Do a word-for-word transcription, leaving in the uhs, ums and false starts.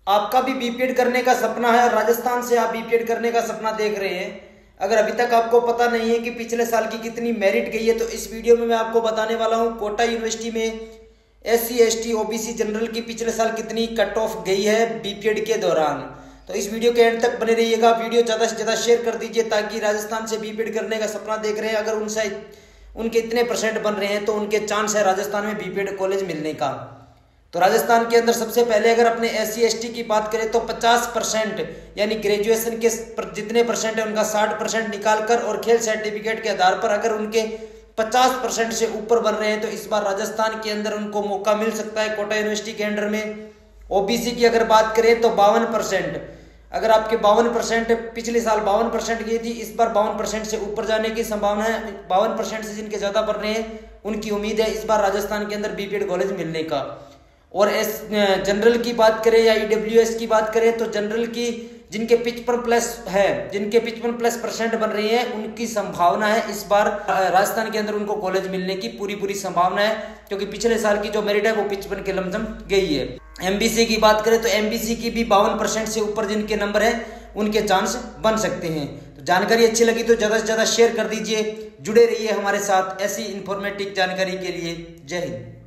आपका भी बीपीएड करने का सपना है और राजस्थान से आप बीपीएड करने का सपना देख रहे हैं, अगर अभी तक आपको पता नहीं है कि पिछले साल की कितनी मेरिट गई है, तो इस वीडियो में मैं आपको बताने वाला हूं कोटा यूनिवर्सिटी में S C S T OBC general की पिछले साल कितनी कट ऑफ गई है बीपीएड के दौरान। तो इस वीडियो के एंड तक बने रहिएगा। वीडियो ज़्यादा से ज़्यादा शेयर कर दीजिए ताकि राजस्थान से बीपीएड करने का सपना देख रहे हैं, अगर उनसे उनके इतने परसेंट बन रहे हैं तो उनके चांस है राजस्थान में बीपीएड कॉलेज मिलने का। तो राजस्थान के अंदर सबसे पहले अगर अपने एस सी एस टी की बात करें तो पचास परसेंट यानी ग्रेजुएशन के जितने परसेंट है उनका साठ परसेंट निकाल कर और खेल सर्टिफिकेट के आधार पर अगर उनके पचास परसेंट से ऊपर बन रहे हैं तो इस बार राजस्थान के अंदर उनको मौका मिल सकता है कोटा यूनिवर्सिटी के अंडर में। ओबीसी की अगर बात करें तो बावन परसेंट, अगर आपके बावन परसेंट पिछले साल बावन परसेंट की थी, इस बार बावन परसेंट से ऊपर जाने की संभावना है। बावन परसेंट से जिनके ज्यादा बढ़ रहे हैं उनकी उम्मीद है इस बार राजस्थान के अंदर बीपीएड कॉलेज मिलने का। और एस जनरल की बात करें या ईडब्ल्यूएस की बात करें तो जनरल की जिनके पिचपन प्लस है जिनके पिचपन प्लस परसेंट बन रही है उनकी संभावना है इस बार राजस्थान के अंदर उनको कॉलेज मिलने की पूरी पूरी संभावना है, क्योंकि पिछले साल की जो मेरिट है वो पिचपन के लमसम गई है। एमबीसी की बात करें तो एमबीसी की भी बावन परसेंट से ऊपर जिनके नंबर है उनके चांस बन सकते हैं। तो जानकारी अच्छी लगी तो ज्यादा से ज्यादा शेयर कर दीजिए। जुड़े रहिए हमारे साथ ऐसी इंफॉर्मेटिव जानकारी के लिए। जय हिंद।